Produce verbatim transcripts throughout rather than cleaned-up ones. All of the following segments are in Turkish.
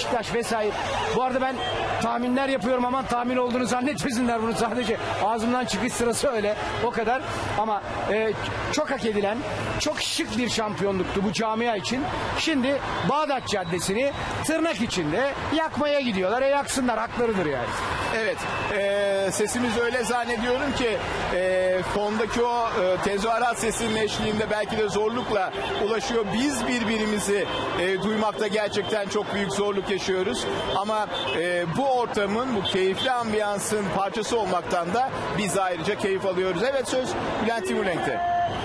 Beşiktaş vesaire. Bu arada ben tahminler yapıyorum ama tahmin olduğunu zannetmesinler, bunu sadece ağzımdan çıkış sırası öyle, o kadar. Ama e, çok hak edilen, çok şık bir şampiyonluktu bu camia için. Şimdi Bağdat Caddesi'ni tırnak içinde yakmaya gidiyorlar. E yaksınlar, haklarıdır yani. Evet, e, sesimiz öyle zannediyorum ki e, fondaki o e, tezahürat sesinin eşliğinde belki de zorlukla ulaşıyor. Biz birbirimizi e, duymakta gerçekten çok büyük zorluk yaşıyoruz. Ama e, bu ortamın, bu keyifli ambiyansın parçası olmaktan da biz ayrıca keyif alıyoruz. Evet, söz Bülent Timurlenk'te.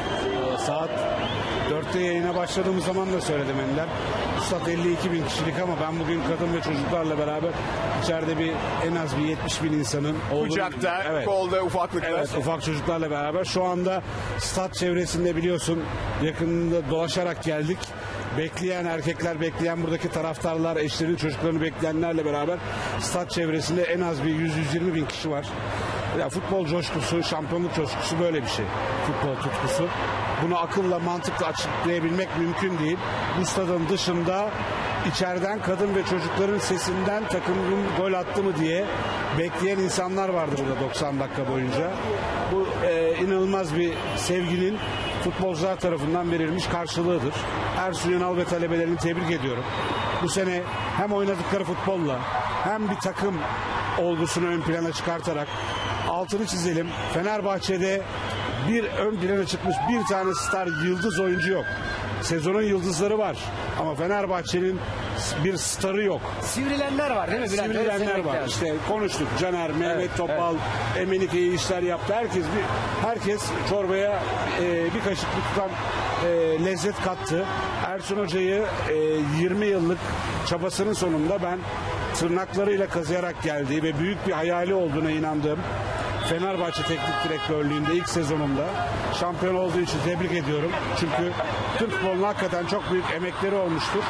Saat dörtte yayına başladığımız zaman da söyledim Ender. Stat elli iki bin kişilik ama ben bugün kadın ve çocuklarla beraber içeride bir en az bir yetmiş bin insanın olduğunu... Kucakta, evet. kolda, ufaklıklar. Evet, ufak çocuklarla beraber. Şu anda stat çevresinde biliyorsun yakınında dolaşarak geldik. Bekleyen erkekler, bekleyen buradaki taraftarlar, eşlerini, çocuklarını bekleyenlerle beraber stat çevresinde en az bir yüz yüz yirmi bin kişi var. Ya futbol coşkusu, şampiyonluk coşkusu böyle bir şey. Futbol tutkusu. Bunu akılla, mantıkla açıklayabilmek mümkün değil. Bu stadın dışında içeriden kadın ve çocukların sesinden takımın gol attı mı diye bekleyen insanlar vardı burada doksan dakika boyunca. Bu e, inanılmaz bir sevginin futbolcular tarafından verilmiş karşılığıdır. Ersun Yanal ve talebelerini tebrik ediyorum. Bu sene hem oynadıkları futbolla hem bir takım olgusunu ön plana çıkartarak altını çizelim. Fenerbahçe'de bir ön plana çıkmış bir tane star yıldız oyuncu yok. Sezonun yıldızları var ama Fenerbahçe'nin bir starı yok. Sivrilenler var değil mi? Sivrilenler var. İşte konuştuk. Caner, Mehmet evet, Topal, evet. Emenike iyi işler yaptı. Herkes bir herkes çorbaya e, bir kaşık tutan e, lezzet kattı. Ersun Hoca'yı e, yirmi yıllık çabasının sonunda ben tırnaklarıyla kazıyarak geldiği ve büyük bir hayali olduğuna inandığım Fenerbahçe Teknik Direktörlüğü'nde ilk sezonumda şampiyon olduğu için tebrik ediyorum. Çünkü Türk futbolunun hakikaten çok büyük emekleri olmuştur.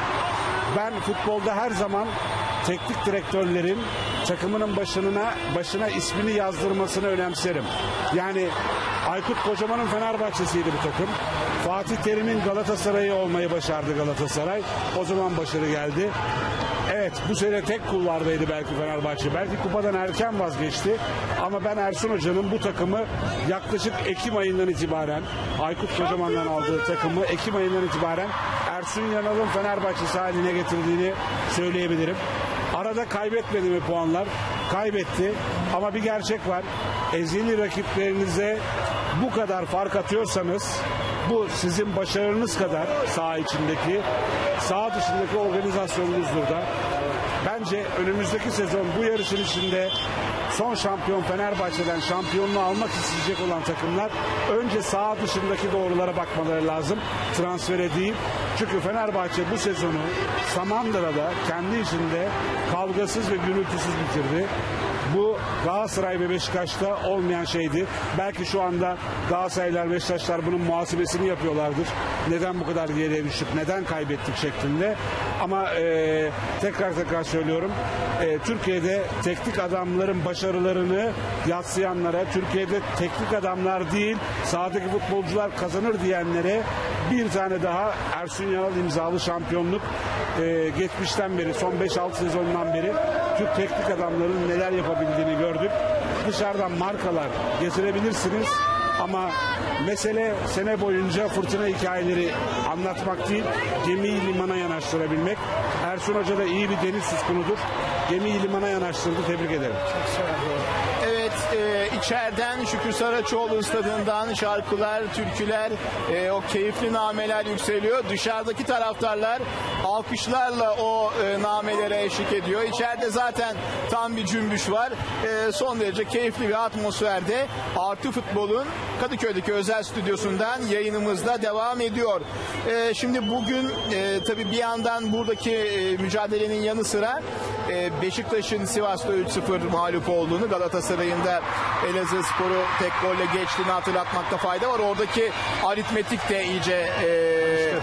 Ben futbolda her zaman teknik direktörlerin takımının başına başına ismini yazdırmasını önemserim. Yani Aykut Kocaman'ın Fenerbahçe'siydi bu takım. Fatih Terim'in Galatasaray'ı olmayı başardı Galatasaray. O zaman başarı geldi. Evet, bu sene tek kulvardaydı belki Fenerbahçe. Belki kupadan erken vazgeçti. Ama ben Ersun Hoca'nın bu takımı yaklaşık Ekim ayından itibaren, Aykut Kocaman'dan aldığı takımı Ekim ayından itibaren Ersun Yanal'ın Fenerbahçesi haline getirdiğini söyleyebilirim. Arada kaybetmedi mi puanlar? Kaybetti. Ama bir gerçek var. Ezeli rakiplerinize bu kadar fark atıyorsanız bu sizin başarınız kadar saha içindeki, saha dışındaki organizasyonunuzdur da. Bence önümüzdeki sezon bu yarışın içinde son şampiyon Fenerbahçe'den şampiyonluğu almak isteyecek olan takımlar önce saha dışındaki doğrulara bakmaları lazım. Transfere değil. Çünkü Fenerbahçe bu sezonu Samandıra'da kendi içinde kavgasız ve gürültüsüz bitirdi. Bu Galatasaray ve Beşiktaş'ta olmayan şeydi. Belki şu anda Galatasaraylar, Beşiktaşlar bunun muhasebesini yapıyorlardır. Neden bu kadar geriye düştük, neden kaybettik şeklinde. Ama e, tekrar tekrar söylüyorum. E, Türkiye'de teknik adamların başarılarını yadsıyanlara, Türkiye'de teknik adamlar değil, sahadaki futbolcular kazanır diyenlere bir tane daha Ersun Yanal imzalı şampiyonluk e, geçmişten beri, son beş altı sezondan beri Türk teknik adamların neler yapabildiğini gördük. Dışarıdan markalar getirebilirsiniz ama mesele sene boyunca fırtına hikayeleri anlatmak değil, gemiyi limana yanaştırabilmek. Ersun Hoca da iyi bir deniz suskunudur. Gemiyi limana yanaştırdı. Tebrik ederim. Evet, e, içeriden Şükrü Saraçoğlu stadından şarkılar, türküler, e, o keyifli nameler yükseliyor. Dışarıdaki taraftarlar alkışlarla o e, namelere eşlik ediyor. İçeride zaten tam bir cümbüş var. E, son derece keyifli bir atmosferde Artı Futbol'un Kadıköy'deki özel stüdyosundan yayınımızda devam ediyor. E, şimdi bugün e, tabii bir yandan buradaki e, mücadelenin yanı sıra e, Beşiktaş'ın Sivas'ta üç sıfır mağlup olduğunu, Galatasaray'ın da Elazığspor'u tek golle geçtiğini hatırlatmakta fayda var. Oradaki aritmetik de iyice e,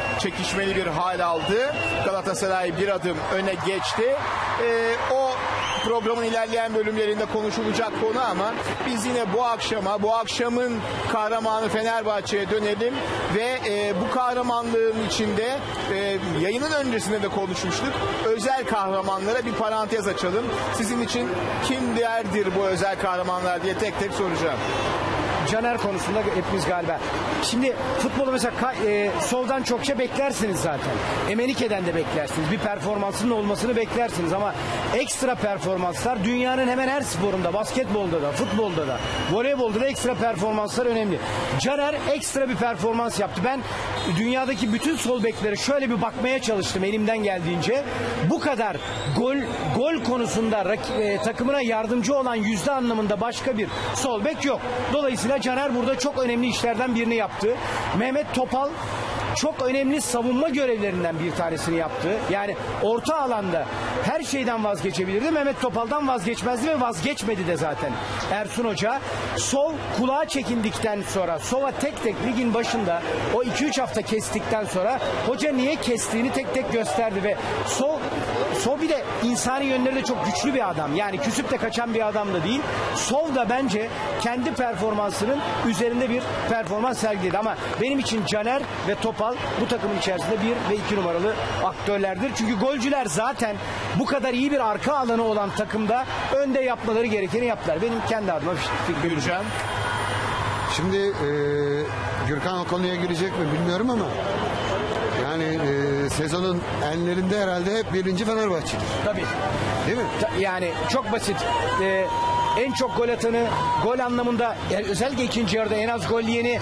çekişmeli bir hal aldı. Galatasaray bir adım öne geçti. E, o programın ilerleyen bölümlerinde konuşulacak konu ama biz yine bu akşama, bu akşamın kahramanı Fenerbahçe'ye dönelim ve e, bu kahramanlığın içinde e, yayının öncesinde de konuşmuştuk. Özel kahramanlara bir parantez açalım. Sizin için kimlerdir bu özel kahramanlar diye tek tek soracağım. Caner konusunda hepimiz galiba. Şimdi futbolu mesela ka- e, soldan çokça beklersiniz zaten. Emenike'den de beklersiniz. Bir performansının olmasını beklersiniz ama ekstra performanslar dünyanın hemen her sporunda, basketbolda da, futbolda da, voleybolda da ekstra performanslar önemli. Caner ekstra bir performans yaptı. Ben dünyadaki bütün sol beklere şöyle bir bakmaya çalıştım elimden geldiğince. Bu kadar gol gol konusunda rak- e, takımına yardımcı olan yüzde anlamında başka bir sol bek yok. Dolayısıyla Caner burada çok önemli işlerden birini yaptı. Mehmet Topal çok önemli savunma görevlerinden bir tanesini yaptı. Yani orta alanda her şeyden vazgeçebilirdi. Mehmet Topal'dan vazgeçmezdi ve vazgeçmedi de zaten Ersun Hoca. Sol kulağa çekildikten sonra, sola tek tek ligin başında o iki üç hafta kestikten sonra hoca niye kestiğini tek tek gösterdi ve sol Sol bir de insani yönleri de çok güçlü bir adam. Yani küsüp de kaçan bir adam da değil. Sol da bence kendi performansının üzerinde bir performans sergiledi. Ama benim için Caner ve Topal bu takımın içerisinde bir ve iki numaralı aktörlerdir. Çünkü golcüler zaten bu kadar iyi bir arka alanı olan takımda önde yapmaları gerekeni yaptılar. Benim kendi adıma fikrim. Gürcan. Şimdi e, Gürkan o konuya girecek mi bilmiyorum ama yani e, sezonun enlerinde herhalde hep birinci Fenerbahçe'dir. Tabii. Değil mi? Ta- Yani çok basit. Ee, en çok gol atanı, gol anlamında yani özellikle ikinci yarıda en az gol yiyeni,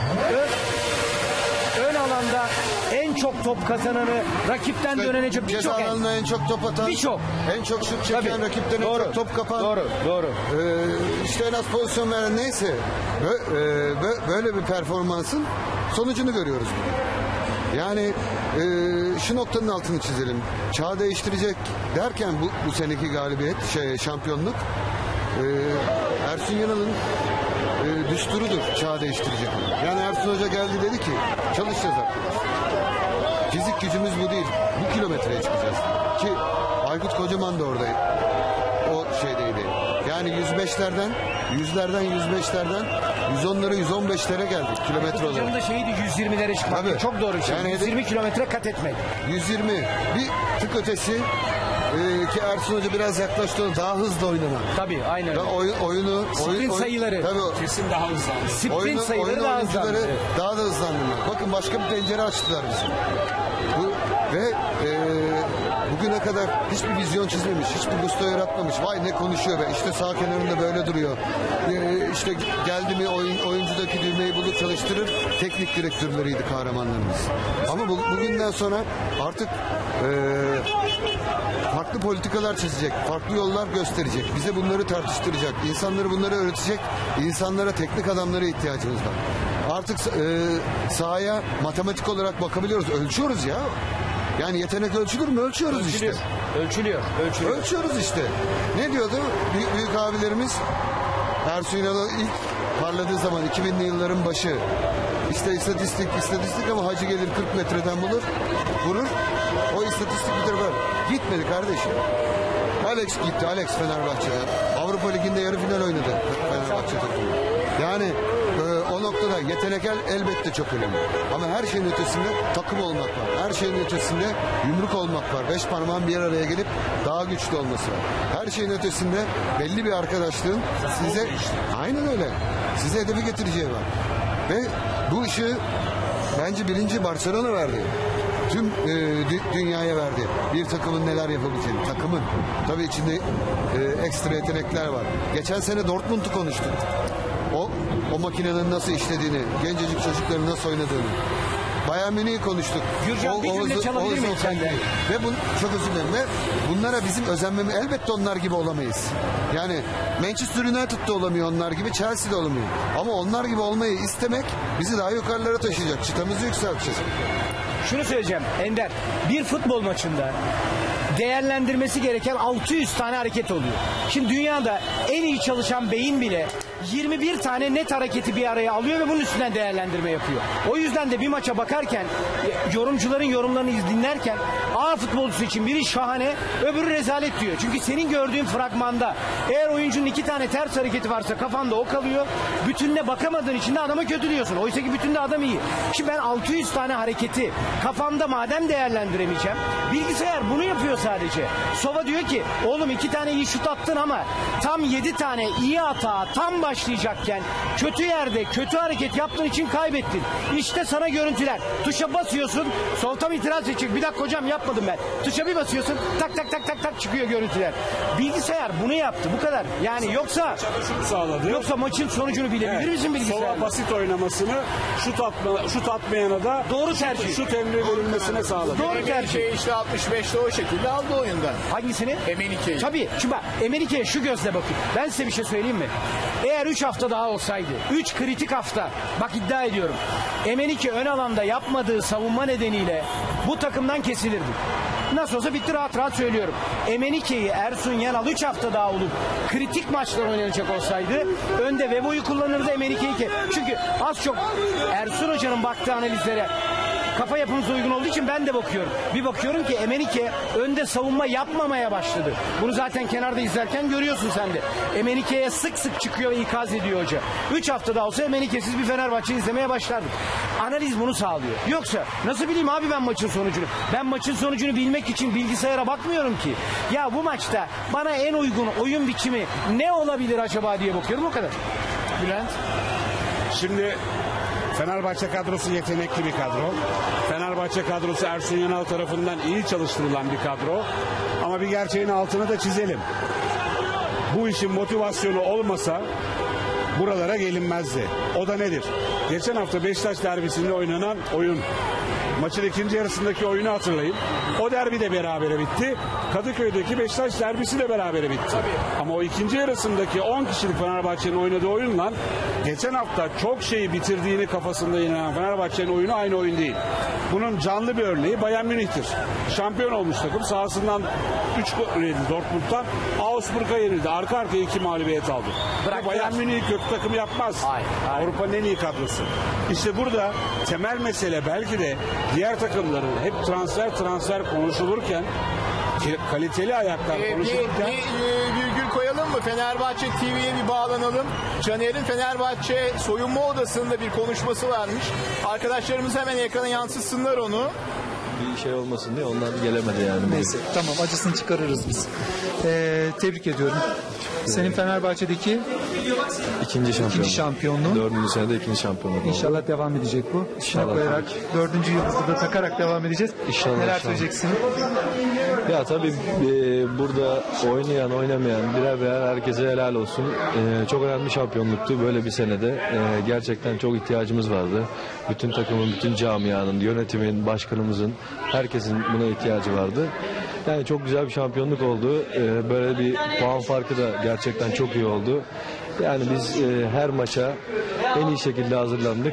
ön, ön alanda en çok top kazananı, rakipten dönene çok Ceza birçok alanına en çok top atan, Birçok. en çok şut çeken, Tabii. rakipten en Doğru. çok top kapan. Doğru, doğru. E, işte en az pozisyon veren neyse bö- e, bö- böyle bir performansın sonucunu görüyoruz bugün. Yani e, şu noktanın altını çizelim. Çağ değiştirecek derken bu, bu seneki galibiyet, şey şampiyonluk e, Ersun Yanal'ın e, düsturudur çağ değiştirecek. Yani Ersun Hoca geldi dedi ki çalışacağız arkadaşlar. Fizik gücümüz bu değil. Bu kilometreye çıkacağız. Ki Aykut Kocaman da oradaydı. O şeydeydi. Yani yüz beşlerden, yüzlerden, yüz beşlerden yüz onlara, yüz on beşlere geldik kilometre olarak. Hocam da şeydi yüz yirmilere çıkmak. Tabii. Çok doğru bir şey. Yani yüz yirmi kilometre kat etmek. yüz yirmi bir tık ötesi e, ki Ersun Hoca biraz yaklaştı ona daha hızlı oynanan. Tabii aynen. Ve oy, oyunu Sprint oyun, oyun- sayıları. Tabii o- Kesin daha hızlı. Sprint oyunu, sayıları oyun daha hızlı. oyuncuları Evet. daha da hızlandırdılar. Bakın başka bir pencere açtılar bize. Bu, ve e, bugüne kadar hiçbir vizyon çizmemiş, hiçbir gusto yaratmamış. Vay ne konuşuyor be, işte sağ kenarında böyle duruyor. E, işte geldi mi oyun, oyuncudaki düğmeyi bulur çalıştırır. Teknik direktörleriydi kahramanlarımız. Ama bu, bugünden sonra artık e, farklı politikalar çizecek, farklı yollar gösterecek. Bize bunları tartıştıracak, insanları bunları öğretecek, insanlara, teknik adamlara ihtiyacımız var. Artık e, sahaya matematik olarak bakabiliyoruz, ölçüyoruz ya. Yani yetenek ölçülür mü? Ölçüyoruz Ölçülüyor. işte. Ölçülüyor. Ölçülüyor. Ölçüyoruz işte. Ne diyordu büyük, büyük abilerimiz? Ersun Yanal ilk parladığı zaman iki binli yılların başı. İşte istatistik, istatistik ama hacı gelir kırk metreden bulur, vurur. O istatistik bir tarafa gitmedi kardeşim. Alex gitti, Alex Fenerbahçe'den. Avrupa Ligi'nde yarı final oynadı Fenerbahçe takımı. Yani e, o noktada yetenek el, elbette çok önemli. Ama her şeyin ötesinde takım olmak var. Her şeyin ötesinde yumruk olmak var. Beş parmağın bir araya gelip daha güçlü olması var. Her şeyin ötesinde belli bir arkadaşlığın size, aynen öyle, size hedefi getireceği var. Ve bu ışığı bence birinci Barcelona verdi. Tüm e, dü- dünyaya verdi. Bir takımın neler yapabileceğini. Takımın. Tabii içinde e, ekstra yetenekler var. Geçen sene Dortmund'u konuştuk. O, o makinenin nasıl işlediğini, gencecik çocukların nasıl oynadığını. Bayern Münih'i konuştuk. Gürcan, bir cümle çalabilir miyim senden? Ve bu, çok özür dilerim. Ve bunlara bizim özenmemiz, elbette onlar gibi olamayız. Yani Manchester United'da olamıyor onlar gibi, Chelsea'de olamıyor. Ama onlar gibi olmayı istemek bizi daha yukarılara taşıyacak. Çıtamızı yükseltecek. Şunu söyleyeceğim Ender. Bir futbol maçında değerlendirmesi gereken altı yüz tane hareket oluyor. Şimdi dünyada en iyi çalışan beyin bile yirmi bir tane net hareketi bir araya alıyor ve bunun üstünden değerlendirme yapıyor. O yüzden de bir maça bakarken, yorumcuların yorumlarını dinlerken, A futbolcusu için biri şahane, öbürü rezalet diyor. Çünkü senin gördüğün fragmanda eğer oyuncunun iki tane ters hareketi varsa kafanda o kalıyor. Bütününe bakamadığın için de adama kötü diyorsun. Oysa ki bütünde adam iyi. Şimdi ben altı yüz tane hareketi kafamda madem değerlendiremeyeceğim, bilgisayar bunu yapıyor sadece. Sova diyor ki oğlum iki tane iyi şut attın ama tam yedi tane iyi hata tam başlayacakken kötü yerde kötü hareket yaptığın için kaybettin. İşte sana görüntüler. Tuşa basıyorsun. Sol tam itiraz edecek. Bir dakika hocam yapmadım ben. Tuşa bir basıyorsun. Tak tak tak tak tak çıkıyor görüntüler. Bilgisayar bunu yaptı. Bu kadar. Yani yoksa sağladı. yoksa maçın sonucunu bilebilir Evet. misin bilgisayar? Sova basit oynamasını şut atma, şut atmayana da Doğru tercih. şut emri verilmesine sağladı. Doğru tercih. Emenike'yi işte altmış beşte o şekilde aldı oyundan. Hangisini? Emenike'yi. Tabii. Şimdi bak Emenike'ye şu gözle bakın. Ben size bir şey söyleyeyim mi? Eğer üç hafta daha olsaydı, üç kritik hafta, bak iddia ediyorum. Emenike ön alanda yapmadığı savunma nedeniyle bu takımdan kesilirdi. Nasıl olsa bitti, rahat rahat söylüyorum. Emenike'yi Ersun Yanal üç hafta daha olup kritik maçlar oynanacak olsaydı önde Vevo'yu kullanırdı, Emenike'yi ki. Çünkü az çok Ersun Hoca'nın baktığı analizlere kafa yapımıza uygun olduğu için ben de bakıyorum. Bir bakıyorum ki Emenike önde savunma yapmamaya başladı. Bunu zaten kenarda izlerken görüyorsun sen de. Emenike'ye sık sık çıkıyor ve ikaz ediyor hoca. üç hafta daha olsa Emenike'siz bir Fenerbahçe izlemeye başlardık. Analiz bunu sağlıyor. Yoksa nasıl bileyim abi ben maçın sonucunu? Ben maçın sonucunu bilmek için bilgisayara bakmıyorum ki. Ya bu maçta bana en uygun oyun biçimi ne olabilir acaba diye bakıyorum, o kadar. Bülent? Şimdi Fenerbahçe kadrosu yetenekli bir kadro. Fenerbahçe kadrosu Ersun Yanal tarafından iyi çalıştırılan bir kadro. Ama bir gerçeğin altını da çizelim. Bu işin motivasyonu olmasa buralara gelinmezdi. O da nedir? Geçen hafta Beşiktaş derbisinde oynanan oyun. Maçın ikinci yarısındaki oyunu hatırlayın. O derbi de berabere bitti. Kadıköy'deki Beşiktaş derbisi de berabere bitti. Tabii. Ama o ikinci yarısındaki on kişilik Fenerbahçe'nin oynadığı oyunla geçen hafta çok şeyi bitirdiğini kafasında inanan Fenerbahçe'nin oyunu aynı oyun değil. Bunun canlı bir örneği Bayern Münih'tir. Şampiyon olmuş takım sahasından üç gol yenildi Dortmund'dan. Augsburg'a yenildi. Arka arkaya iki mağlubiyet aldı. Bırak, Bayern Münih kötü takım yapmaz. Hayır, hayır. Avrupa'nın en iyi kadrosu. İşte burada temel mesele belki de diğer takımların hep transfer transfer konuşulurken kaliteli ayaklar Ee, bir, konuşulurken bir e, virgül koyalım mı? Fenerbahçe T V'ye bir bağlanalım. Caner'in Fenerbahçe soyunma odasında bir konuşması varmış. Arkadaşlarımız hemen ekrana yansıtsınlar onu. Bir şey olmasın diye ondan gelemedi yani. Neyse tamam, acısını çıkarırız biz. Ee, tebrik ediyorum. Senin Fenerbahçe'deki İkinci şampiyon. ikinci şampiyonluğun. Dördüncü senede ikinci şampiyonluk oldu. İnşallah devam edecek bu. İşine İnşallah, koyarak dördüncü yıldızı da takarak devam edeceğiz. İnşallah, Neler inşallah. söyleyeceksin? Ya tabii e, burada oynayan oynamayan birer birer herkese helal olsun. E, çok önemli bir şampiyonluktu böyle bir senede. E, gerçekten çok ihtiyacımız vardı. Bütün takımın, bütün camianın, yönetimin, başkanımızın, herkesin buna ihtiyacı vardı. Yani çok güzel bir şampiyonluk oldu. E, böyle bir puan farkı da gerçekten çok iyi oldu. Yani biz e, her maça en iyi şekilde hazırlandık.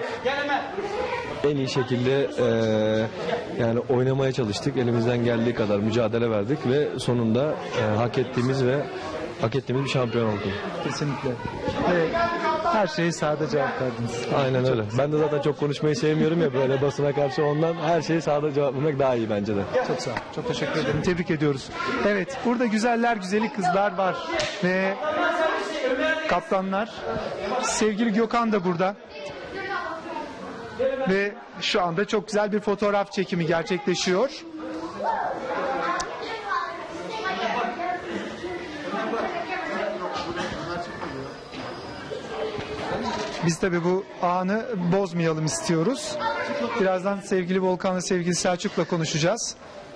En iyi şekilde e, yani oynamaya çalıştık. Elimizden geldiği kadar mücadele verdik ve sonunda e, hak ettiğimiz ve hak ettiğimiz bir şampiyon olduk. Kesinlikle. Ve her şeyi sahada cevap verdiniz. Aynen öyle. Ben de zaten çok konuşmayı sevmiyorum ya böyle basına karşı, ondan her şeyi sahada cevap vermek daha iyi bence de. Çok sağ ol. Çok teşekkür ederim. Tebrik ediyoruz. Evet, burada güzeller güzeli kızlar var. Ve kaptanlar. Sevgili Gökhan da burada. Ve şu anda çok güzel bir fotoğraf çekimi gerçekleşiyor. Biz tabii bu anı bozmayalım istiyoruz. Birazdan sevgili Volkan'la sevgili Selçuk'la konuşacağız.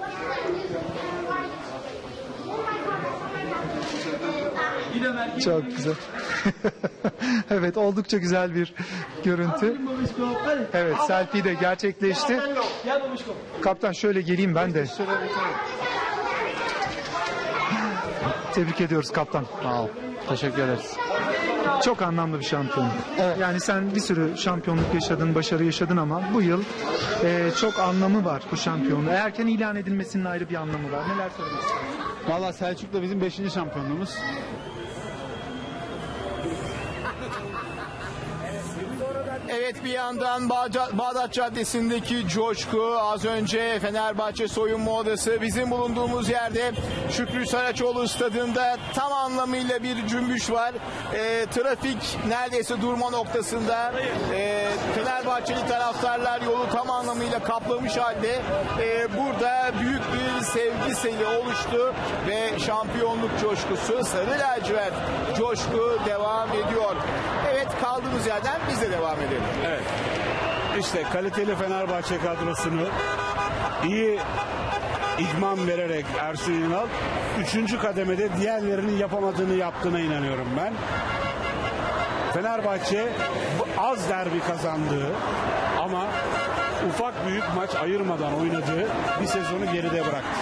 Çok güzel. Evet, oldukça güzel bir görüntü. Evet, selfie de gerçekleşti. Kaptan şöyle geleyim ben de. Tebrik ediyoruz kaptan. Sağ ol. Teşekkür ederiz. Çok anlamlı bir şampiyonluk. Yani sen bir sürü şampiyonluk yaşadın, başarı yaşadın ama bu yıl e, çok anlamı var bu şampiyonluğun. Erken ilan edilmesinin ayrı bir anlamı var. Neler söylemek istersin? Valla Selçuk'la bizim beşinci şampiyonluğumuz. Evet, bir yandan Bağdat, Bağdat Caddesi'ndeki coşku, az önce Fenerbahçe soyunma odası, bizim bulunduğumuz yerde Şükrü Saraçoğlu stadında tam anlamıyla bir cümbüş var. E, trafik neredeyse durma noktasında. E, Fenerbahçeli taraftarlar yolu tam anlamıyla kaplamış halde. E, burada büyük bir sevgi seli oluştu ve şampiyonluk coşkusu, sarı lacivert coşku devam ediyor. Evet, kaldığımız yerden biz de devam edelim. Evet. İşte kaliteli Fenerbahçe kadrosunu iyi idman vererek Ersun Yanal üçüncü kademede diğerlerinin yapamadığını yaptığına inanıyorum ben. Fenerbahçe az derbi kazandığı ama ufak büyük maç ayırmadan oynadığı bir sezonu geride bıraktı.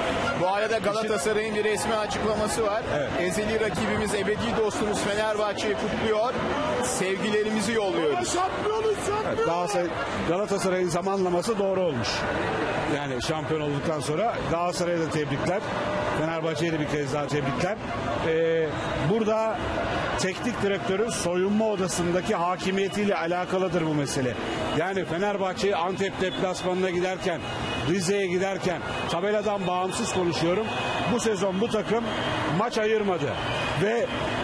Bu arada Galatasaray'ın bir resmi açıklaması var. Evet. Ezeli rakibimiz, ebedi dostumuz Fenerbahçe'yi kutluyor. Sevgilerimizi yolluyoruz. Evet, Galatasaray, Galatasaray'ın zamanlaması doğru olmuş. Yani şampiyon olduktan sonra Galatasaray'a da tebrikler. Fenerbahçe'ye de bir kez daha tebrikler. Ee, burada teknik direktörün soyunma odasındaki hakimiyetiyle alakalıdır bu mesele. Yani Fenerbahçe'yi Antep deplasmanına giderken, Rize'ye giderken tabeladan bağımsız konuşuyorum. Bu sezon bu takım maç ayırmadı ve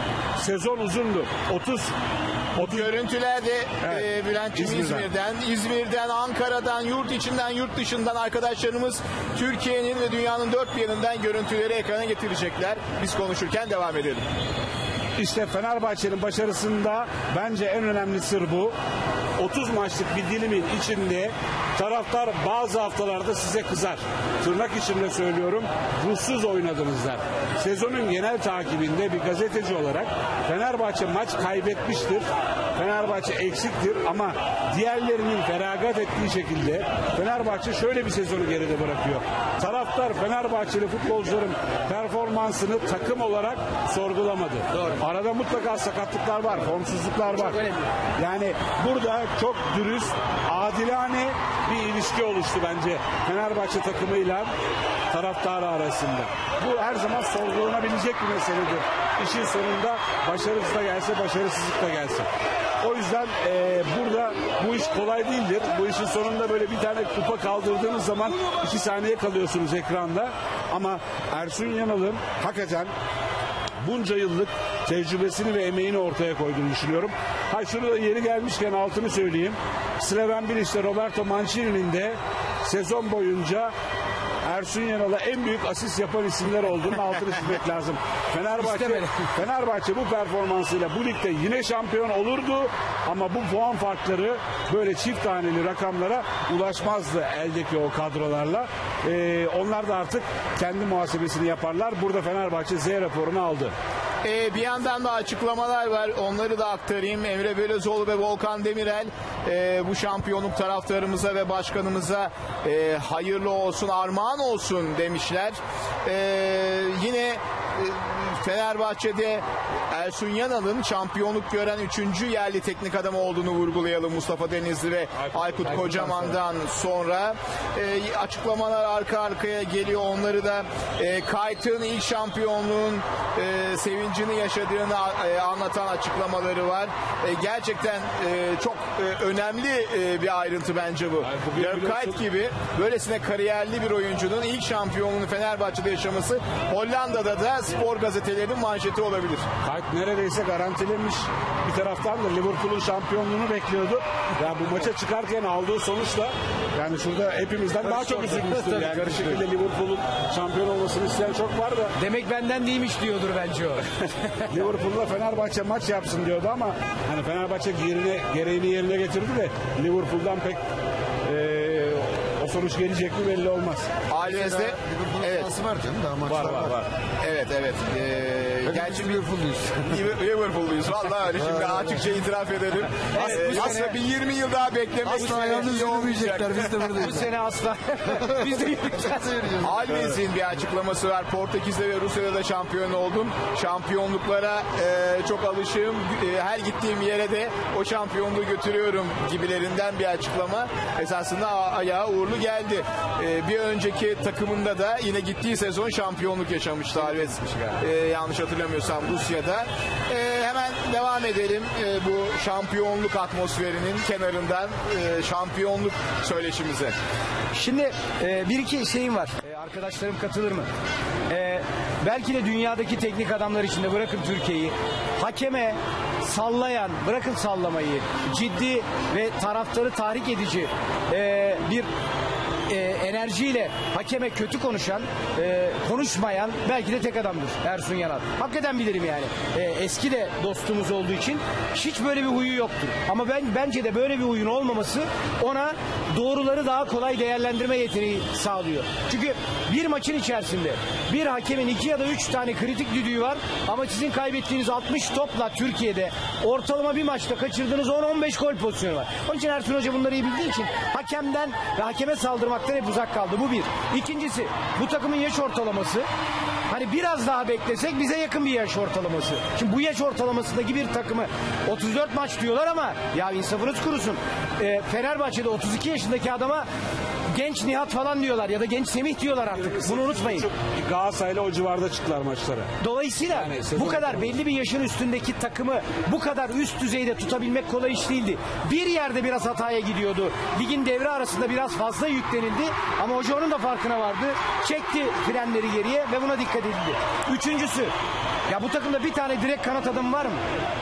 sezon uzundu. otuz otuz Görüntülerde Evet. e, Bülent'ciğim İzmir'den. İzmir'den, İzmir'den, Ankara'dan, yurt içinden, yurt dışından arkadaşlarımız Türkiye'nin ve dünyanın dört bir yanından görüntüleri ekrana getirecekler. Biz konuşurken devam edelim. İşte Fenerbahçe'nin başarısında bence en önemli sır bu. otuz maçlık bir dilimin içinde taraftar bazı haftalarda size kızar. Tırnak içinde söylüyorum, ruhsuz oynadınız der. Sezonun genel takibinde bir gazeteci olarak Fenerbahçe maç kaybetmiştir. Fenerbahçe eksiktir ama diğerlerinin feragat ettiği şekilde Fenerbahçe şöyle bir sezonu geride bırakıyor. Taraftar Fenerbahçeli futbolcuların performansını takım olarak sorgulamadı. Doğru. Arada mutlaka sakatlıklar var, formsuzluklar var. Yani burada çok dürüst, adilane bir ilişki oluştu bence Fenerbahçe takımıyla taraftarı arasında. Bu her zaman sorgulanabilecek bir meseledir. İşin sonunda başarısız da gelse, başarısızlık da gelse. O yüzden e, burada bu iş kolay değildir. Bu işin sonunda böyle bir tane kupa kaldırdığınız zaman iki saniye kalıyorsunuz ekranda. Ama Ersun Yanal'ın hakikaten bunca yıllık tecrübesini ve emeğini ortaya koyduğunu düşünüyorum. Ha şurada yeri gelmişken altını söyleyeyim. Slaven Bilic'te Roberto Mancini'nin de sezon boyunca Ersun Yanal'a en büyük asist yapan isimler olduğunu altını çizmek lazım. Fenerbahçe, Fenerbahçe bu performansıyla bu ligde yine şampiyon olurdu ama bu puan farkları böyle çift taneli rakamlara ulaşmazdı eldeki o kadrolarla. Ee, onlar da artık kendi muhasebesini yaparlar. Burada Fenerbahçe Z raporunu aldı. Ee, bir yandan da açıklamalar var. Onları da aktarayım. Emre Belözoğlu ve Volkan Demirel e, bu şampiyonluk taraftarımıza ve başkanımıza e, hayırlı olsun, armağan olsun demişler. E, yine e, Fenerbahçe'de Ersun Yanal'ın şampiyonluk gören üçüncü yerli teknik adam olduğunu vurgulayalım. Mustafa Denizli ve Aykut, Aykut Kocaman'dan sonra e, açıklamalar arka arkaya geliyor. Onları da e, Kayt'ın ilk şampiyonluğun e, sevincini yaşadığını e, anlatan açıklamaları var. E, gerçekten e, çok e, önemli e, bir ayrıntı bence bu. Dirk Kuyt gibi böylesine kariyerli bir oyuncunun ilk şampiyonluğunu Fenerbahçe'de yaşaması Hollanda'da da spor gazetelerinin manşeti olabilir. Kayt neredeyse garantilemiş. Bir taraftan da Liverpool'un şampiyonluğunu bekliyordu. Ya bu maça çıkarken aldığı sonuçla yani şurada hepimizden daha çok üzülmüştür. Yani bir şekilde Liverpool'un şampiyon olmasını isteyen çok var da. Demek benden değilmiş diyordur bence o. Liverpool'la Fenerbahçe maç yapsın diyordu ama hani Fenerbahçe yerine, gereğini yerine getirdi de Liverpool'dan pek e, o sonuç gelecek mi belli olmaz. Alves'de evet. var canım daha maçlar Var var var. Evet evet. Ee, gerçi Liverpool'luyuz. Liverpool'luyuz. Vallahi öyle şimdi açıkça itiraf edelim. Ee, aslında bir yirmi yıl daha beklemek Asla yalnız yürümeyecekler. Biz de Bu buradayız. sene asla. Biz de yürüyeceğiz. Alves'in bir açıklaması var. Portekiz'de ve Rusya'da da şampiyon oldum. Şampiyonluklara e, çok alışığım. E, her gittiğim yere de o şampiyonluğu götürüyorum gibilerinden bir açıklama. Esasında ayağa uğurlu geldi. E, bir önceki takımında da yine gittiği sezon şampiyonluk yaşamıştı Alves. E, yanlış hatırlamıyorum. hatırlamıyorsam Rusya'da. E, hemen devam edelim e, bu şampiyonluk atmosferinin kenarından e, şampiyonluk söyleşimize. Şimdi e, bir iki şeyim var. E, arkadaşlarım katılır mı? E, belki de dünyadaki teknik adamlar içinde, bırakın Türkiye'yi, hakeme sallayan, bırakın sallamayı, ciddi ve taraftarı tahrik edici e, bir e, enerjiyle hakeme kötü konuşan, e, konuşmayan belki de tek adamdır Ersun Yanal. Hakikaten bilirim yani. E, eski de dostumuz olduğu için hiç böyle bir huyu yoktur. Ama ben bence de böyle bir huyun olmaması ona doğruları daha kolay değerlendirme yeteneği sağlıyor. Çünkü bir maçın içerisinde bir hakemin iki ya da üç tane kritik düdüğü var ama sizin kaybettiğiniz altmış topla Türkiye'de ortalama bir maçta kaçırdığınız on on beş gol pozisyonu var. Onun için Ersun Hoca bunları iyi bildiği için hakemden ve hakeme saldırmaktan hep uzak kaldı. Bu bir. İkincisi, bu takımın yaş ortalaması, hani biraz daha beklesek bize yakın bir yaş ortalaması. Şimdi bu yaş ortalamasındaki bir takımı otuz dört maç diyorlar ama ya insafınız kurusun. E, Fenerbahçe'de otuz iki yaşındaki adama genç Nihat falan diyorlar ya da genç Semih diyorlar artık. Bunu unutmayın. Galatasaray'la o civarda çıktılar maçlara. Dolayısıyla Yani sezon bu kadar sonu. belli bir yaşın üstündeki takımı bu kadar üst düzeyde tutabilmek kolay iş değildi. Bir yerde biraz hataya gidiyordu. Ligin devre arasında biraz fazla yüklenildi ama hoca onun da farkına vardı. Çekti frenleri geriye ve buna dikkat edildi. Üçüncüsü, ya bu takımda bir tane direkt kanat adamı var mı?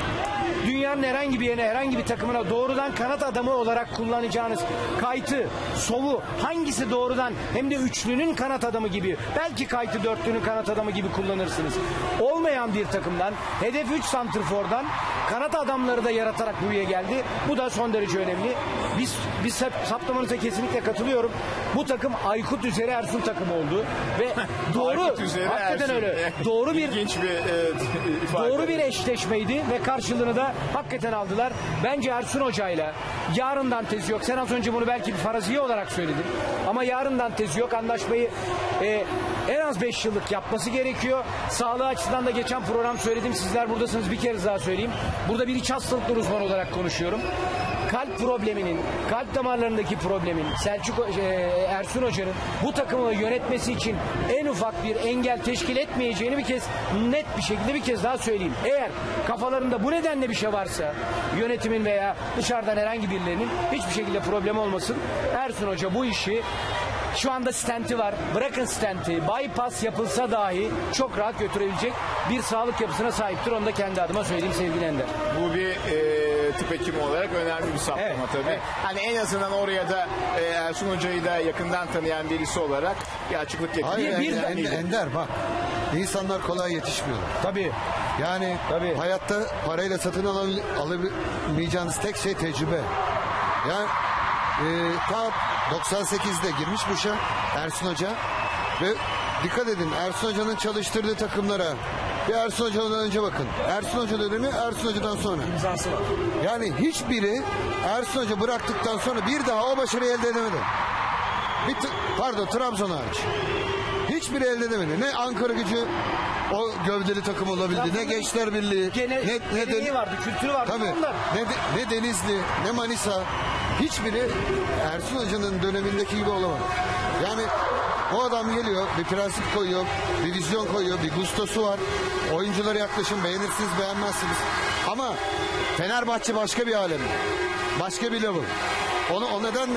Dünyanın herhangi bir yerine, herhangi bir takımına doğrudan kanat adamı olarak kullanacağınız Kayt'ı, Sov'u hangisi doğrudan hem de üçlünün kanat adamı gibi, belki Kayt'ı dörtlünün kanat adamı gibi kullanırsınız. Olmayan bir takımdan, hedef üç santrfordan kanat adamları da yaratarak buraya geldi. Bu da son derece önemli. Biz, biz saptamanıza kesinlikle katılıyorum. Bu takım Aykut üzeri Ersun takımı oldu ve doğru, Aykut üzeri hakikaten Ersun. öyle. Doğru bir İlginç bir e, ifade. Doğru bir eşleşmeydi ve karşılığını da hakikaten aldılar. Bence Ersun Hoca'yla yarından tezi yok. Sen az önce bunu belki bir faraziye olarak söyledin. Ama yarından tezi yok. Anlaşmayı e, en az beş yıllık yapması gerekiyor. Sağlığı açısından da geçen program söyledim. Sizler buradasınız, bir kere daha söyleyeyim. Burada bir iç hastalıkları uzmanı olarak konuşuyorum. Kalp probleminin, kalp damarlarındaki problemin, Selçuk e, Ersun Hoca'nın bu takımı yönetmesi için en ufak bir engel teşkil etmeyeceğini bir kez net bir şekilde bir kez daha söyleyeyim. Eğer kafalarında bu nedenle bir şey varsa, yönetimin veya dışarıdan herhangi birilerinin, hiçbir şekilde problem olmasın. Ersun Hoca bu işi, şu anda stenti var. Bırakın stenti, bypass yapılsa dahi çok rahat götürebilecek bir sağlık yapısına sahiptir. Onu da kendi adıma söyleyeyim sevgili Ender. Bu bir e, tıp hekimi olarak önemli bir saptama Evet, tabii. evet. Hani en azından oraya da e, Ersun Hoca'yı da yakından tanıyan birisi olarak bir açıklık getiriyor. Hayır Bir- bir- Ender, Ender bak. İnsanlar kolay yetişmiyorlar. Tabii. Yani Tabii. hayatta parayla satın alabil- alamayacağınız tek şey tecrübe. Yani e, ta doksan sekizde girmiş bu işe Ersun Hoca ve dikkat edin Ersun Hoca'nın çalıştırdığı takımlara bir Ersun Hoca'dan önce bakın. Ersun Hoca dönemi, Ersun Hoca'dan sonra. İmzası var. Yani hiçbiri Ersun Hoca bıraktıktan sonra bir daha o başarıyı elde edemedi. Bir t- pardon Trabzon hariç. Hiçbiri elde edemedi. Ne Ankara Gücü o gövdeli takım olabildi. Ne Gençler Birliği. Gene, ne, ne geleneği de- vardı, kültürü vardı. Tabii. Onlar. Ne, de- ne Denizli, ne Manisa. Hiçbiri Ersun Hoca'nın dönemindeki gibi olamadı. Yani o adam geliyor, bir prensip koyuyor, bir vizyon koyuyor, bir gustosu var. Oyunculara yaklaşım, beğenirsiniz, beğenmezsiniz. Ama Fenerbahçe başka bir alem. Başka bir level. Onu, o nedenle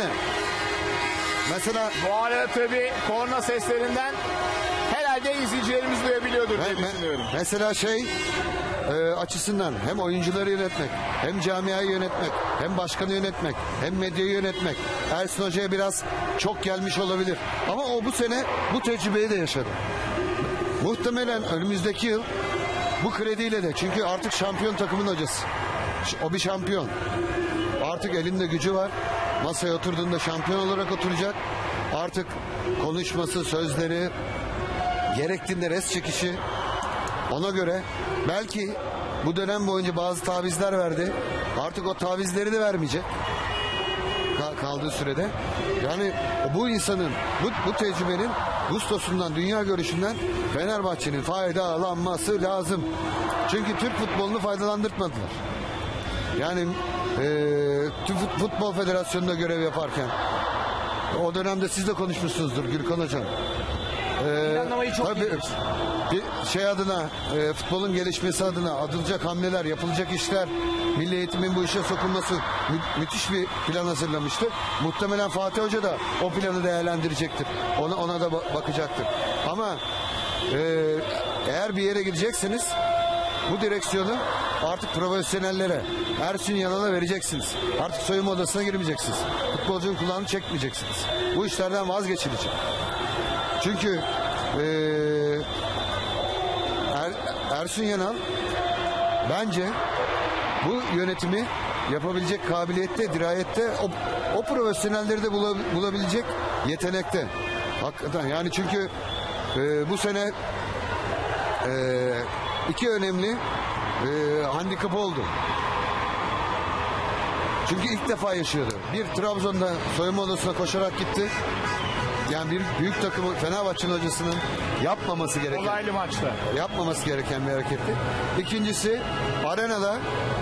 mesela Bu arada tabii korna seslerinden herhalde izleyicilerimiz duyabiliyordur diye Me- me- düşünüyorum. mesela şey e, açısından hem oyuncuları yönetmek, hem camiayı yönetmek, hem başkanı yönetmek, hem medyayı yönetmek. Ersun Hoca'ya biraz çok gelmiş olabilir. Ama o bu sene bu tecrübeyi de yaşadı. Muhtemelen önümüzdeki yıl bu krediyle de, çünkü artık şampiyon takımın hocası. Ş- O bir şampiyon. Artık elinde gücü var. Masaya oturduğunda şampiyon olarak oturacak. Artık konuşması, sözleri, gerektiğinde res çekişi, ona göre belki bu dönem boyunca bazı tavizler verdi. Artık o tavizleri de vermeyecek. Ka- kaldığı sürede. Yani bu insanın, bu, bu tecrübenin gustosundan, dünya görüşünden Fenerbahçe'nin faydalanması lazım. Çünkü Türk futbolunu faydalandırtmadılar. Yani eee Türk Fut- Futbol Federasyonu'nda görev yaparken o dönemde siz de konuşmuşsunuzdur Gürkan Hocam. Ee, Planlamayı çok tabii, iyi biliyorsun. bir şey adına, e, futbolun gelişmesi adına atılacak hamleler, yapılacak işler, milli eğitimin bu işe sokulması mü- müthiş bir plan hazırlamıştı. Muhtemelen Fatih Hoca da o planı değerlendirecektir. Ona ona da ba- bakacaktır. Ama e, eğer bir yere gidecekseniz bu direksiyonu artık profesyonellere, Ersun Yanal'a vereceksiniz. Artık soyunma odasına girmeyeceksiniz. Futbolcunun kulağını çekmeyeceksiniz. Bu işlerden vazgeçilecek. Çünkü eee er, Ersun Yanal bence bu yönetimi yapabilecek kabiliyette, dirayette, o, o profesyonelleri de bula- bulabilecek yetenekte. Hakikaten yani çünkü eee, bu sene eee, iki önemli eee handikap oldu. Çünkü ilk defa yaşıyordu. Bir, Trabzon'da soyunma odasına koşarak gitti. Yani bir büyük takımı Fenerbahçe'nin hocasının yapmaması gereken, Olaylı maçta. yapmaması gereken bir hareketti. İkincisi arenada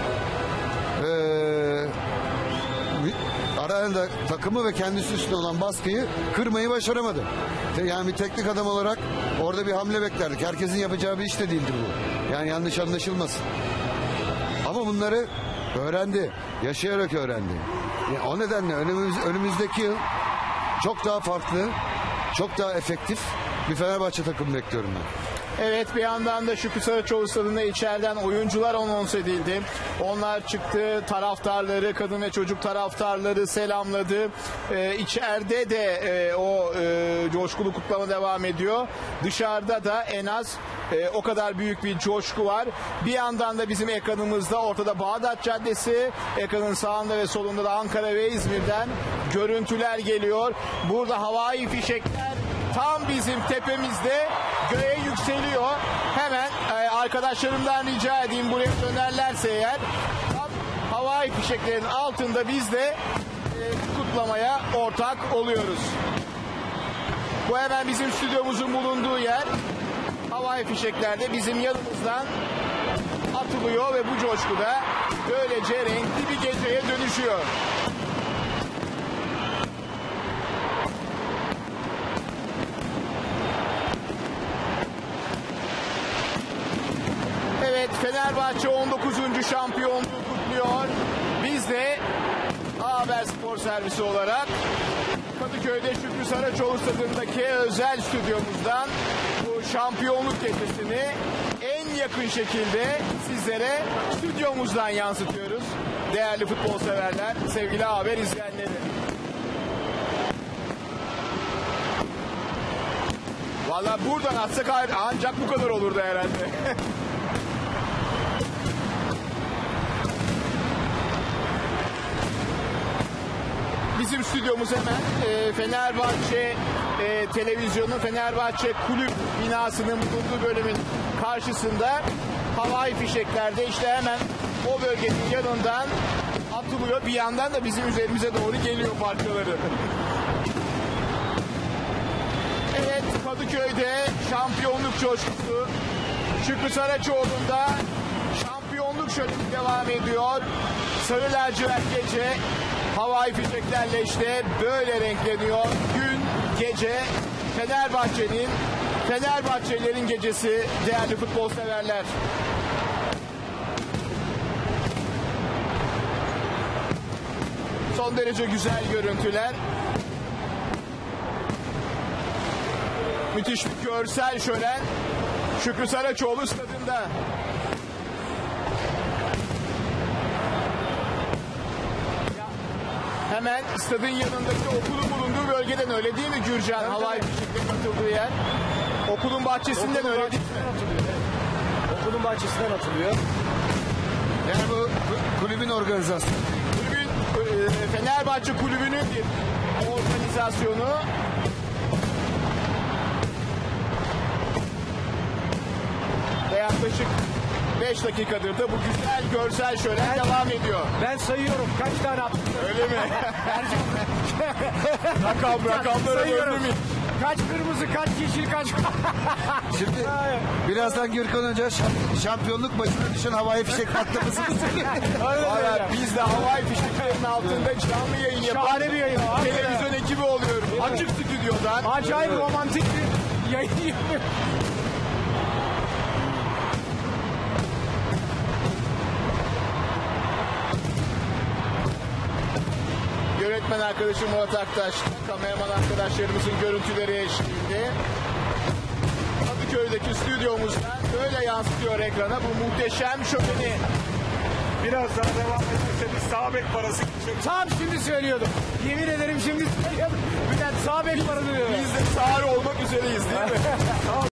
eee arenada takımı ve kendisi üstüne olan baskıyı kırmayı başaramadı. Te- Yani bir teknik adam olarak orada bir hamle beklerdik. Herkesin yapacağı bir iş de değildir bu. Yani yanlış anlaşılmasın. Ama bunları öğrendi. Yaşayarak öğrendi. Yani o nedenle önümüz, önümüzdeki yıl çok daha farklı, çok daha efektif bir Fenerbahçe takımı bekliyorum ben. Evet, bir yandan da Şükrü Saraçoğlu stadında içeriden oyuncular anons edildi. Onlar çıktı, taraftarları, kadın ve çocuk taraftarları selamladı. Ee, içeride de e, o e, coşkulu kutlama devam ediyor. Dışarıda da en az e, o kadar büyük bir coşku var. Bir yandan da bizim ekranımızda ortada Bağdat Caddesi, ekranın sağında ve solunda da Ankara ve İzmir'den görüntüler geliyor. Burada havai fişekler tam bizim tepemizde göğe yükseliyor. Hemen e, arkadaşlarımdan rica edeyim, buraya dönerlerse eğer, tam havai fişeklerin altında biz de e, kutlamaya ortak oluyoruz. Bu hemen bizim stüdyomuzun bulunduğu yer. Havai fişekler de bizim yanımızdan atılıyor ve bu coşkuda böylece renkli bir geceye dönüşüyor. Evet, Fenerbahçe on dokuzuncu şampiyonluğu kutluyor. Biz de A Haber Spor Servisi olarak Kadıköy'de Şükrü Saraçoğlu stadındaki özel stüdyomuzdan bu şampiyonluk gecesini en yakın şekilde sizlere stüdyomuzdan yansıtıyoruz. Değerli futbol severler, sevgili A Haber izleyenleri. Valla buradan atsak ancak bu kadar olurdu herhalde. Bizim stüdyomuz hemen e, Fenerbahçe e, televizyonu, Fenerbahçe kulüp binasının bulunduğu bölümün karşısında. Havai fişekler de işte hemen o bölgenin yanından atılıyor. Bir yandan da bizim üzerimize doğru geliyor parçaları. Evet, Kadıköy'de şampiyonluk coşkusu, Şükrü Saraçoğlu'nda şampiyonluk şöleni devam ediyor. Sarı lacivert gece havai fişeklerle işte böyle renkleniyor. Gün, gece, Fenerbahçe'nin, Fenerbahçelilerin gecesi değerli futbol severler. Son derece güzel görüntüler. Müthiş bir görsel şölen Şükrü Saraçoğlu stadında. Hemen stadın yanındaki okulun bulunduğu bölgeden, öyle değil mi Gürcan? Havai fişekle katıldığı yer. Okulun bahçesinden Okulun öyle değil mi? bahçesinden atılıyor. Evet. Okulun bahçesinden atılıyor. Yani bu bu kulübün organizasyonu. Kulübün, e, Fenerbahçe kulübünün bir organizasyonu. Ve yaklaşık beş dakikadır da bu güzel görsel şölen devam ediyor. Ben sayıyorum kaç tane attım. Öyle mi? Rakam, rakamlara Sayıyorum. döndü mü? Kaç kırmızı, kaç yeşil, kaç... Şimdi birazdan Gürkan Hoca şamp- şampiyonluk başına düşen havai fişek patlamasını Valla biz de havai fişeklerin altında canlı yayın yapan Şahane bir yayın. televizyon ekibi oluyoruz. Açık stüdyodan. Acayip romantik bir yayın yapıyor. Yönetmen arkadaşım Murat Aktaş, kameraman arkadaşlarımızın görüntüleri eşliğinde Kadıköy'deki stüdyomuzdan böyle yansıtıyor ekrana bu muhteşem şöleni. Biraz daha devam ederseniz sağ bek parası gidecek. Tam şimdi söylüyordum. Yemin ederim şimdi söylüyordum. Bülent sağ bek parası diyor. Biz de sağır olmak üzereyiz değil mi?